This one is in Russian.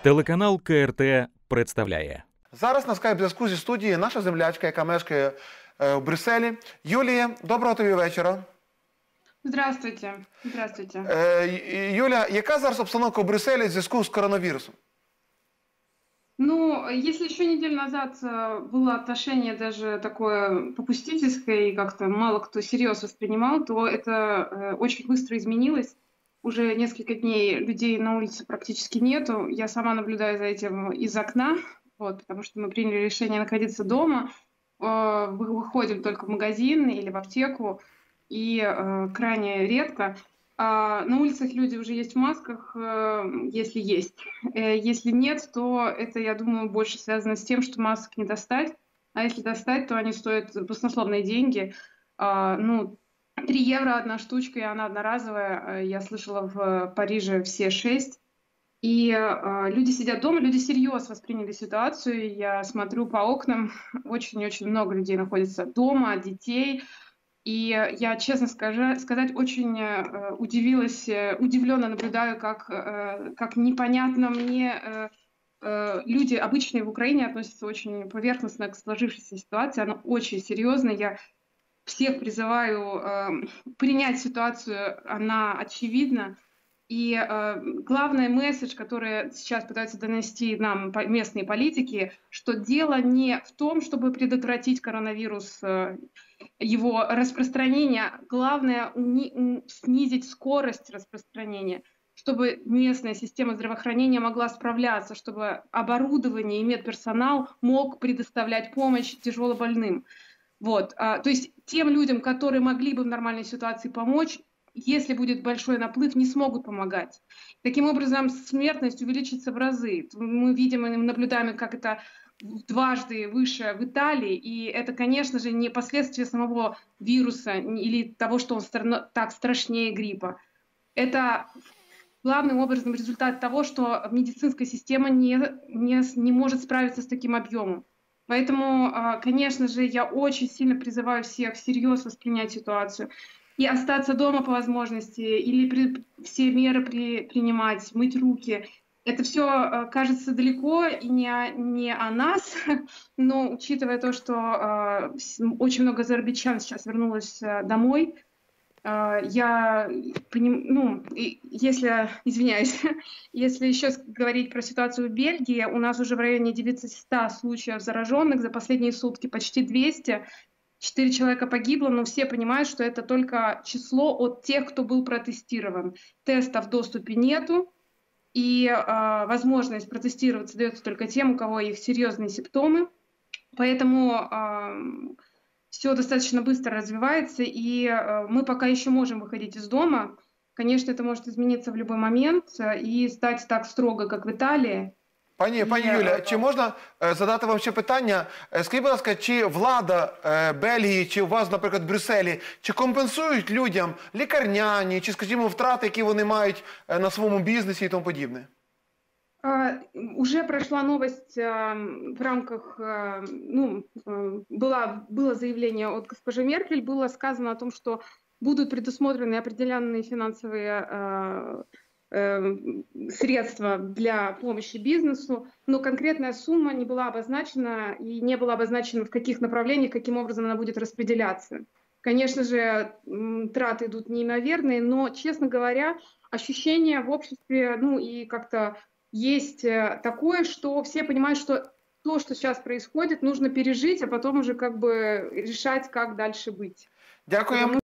Телеканал КРТ представляє. Зараз на скайп-зв'язку зі студії наша землячка, яка мешкає в Брюсселі. Юлія, доброго тобі вечора. Здравствуйте. Здравствуйте. Юля, яка зараз обстановка в Брюсселі в зв'язку з коронавірусом? Ну, если еще неделю назад было отношение даже такое попустительское, и как-то мало кто всерьез воспринимал, то это очень быстро изменилось. Уже несколько дней людей на улице практически нету. Я сама наблюдаю за этим из окна, вот, потому что мы приняли решение находиться дома. Выходим только в магазин или в аптеку, и крайне редко. На улицах люди уже есть в масках, если есть. Если нет, то это, я думаю, больше связано с тем, что масок не достать. А если достать, то они стоят баснословные деньги. 3 евро одна штучка, и она одноразовая. Я слышала, в Париже все 6. И люди сидят дома, люди серьезно восприняли ситуацию. Я смотрю по окнам, очень-очень много людей находится дома, детей. И я, честно сказать, очень удивилась, удивленно наблюдаю, как непонятно мне люди обычные в Украине относятся очень поверхностно к сложившейся ситуации. Она очень серьезная. Я всех призываю принять ситуацию, она очевидна. И главный месседж, который сейчас пытаются донести нам местные политики, что дело не в том, чтобы предотвратить коронавирус, его распространение. Главное снизить скорость распространения, чтобы местная система здравоохранения могла справляться, чтобы оборудование и медперсонал мог предоставлять помощь тяжелобольным. Вот. То есть тем людям, которые могли бы в нормальной ситуации помочь, если будет большой наплыв, не смогут помогать. Таким образом, смертность увеличится в разы. Мы видим и наблюдаем, как это дважды выше в Италии, и это, конечно же, не последствия самого вируса или того, что он так страшнее гриппа. Это главным образом результат того, что медицинская система не может справиться с таким объемом. Поэтому, конечно же, я очень сильно призываю всех всерьез воспринять ситуацию и остаться дома по возможности, или все меры принимать, мыть руки. Это все кажется далеко и не о нас, но учитывая то, что очень много зарабичан сейчас вернулось домой, извиняюсь, если еще говорить про ситуацию в Бельгии, у нас уже в районе 900 случаев зараженных, за последние сутки почти 200, 4 человека погибло, но все понимают, что это только число от тех, кто был протестирован. Тестов в доступе нету, и возможность протестироваться дается только тем, у кого есть серьезные симптомы. Поэтому все достаточно быстро развивается, и мы пока еще можем выходить из дома. Конечно, это может измениться в любой момент и стать так строго, как в Италии. Пані Юля, чи можна задати вам ще питання? Скажіть, будь ласка, чи влада Бельгії, чи у вас, наприклад, в Брюсселі, чи компенсують людям лікарняні, чи, скажімо, втрати, які вони мають на своєму бізнесі і тому подібне? Уже прошла новость в рамках, было заявление от госпожи Меркель, было сказано о том, что будут предусмотрены определенные финансовые средства для помощи бизнесу, но конкретная сумма не была обозначена, и не было обозначено, в каких направлениях, каким образом она будет распределяться. Конечно же, траты идут неимоверные, но, честно говоря, ощущение в обществе, и как-то есть такое, что все понимают, что то, что сейчас происходит, нужно пережить, а потом уже решать, как дальше быть. Дякую.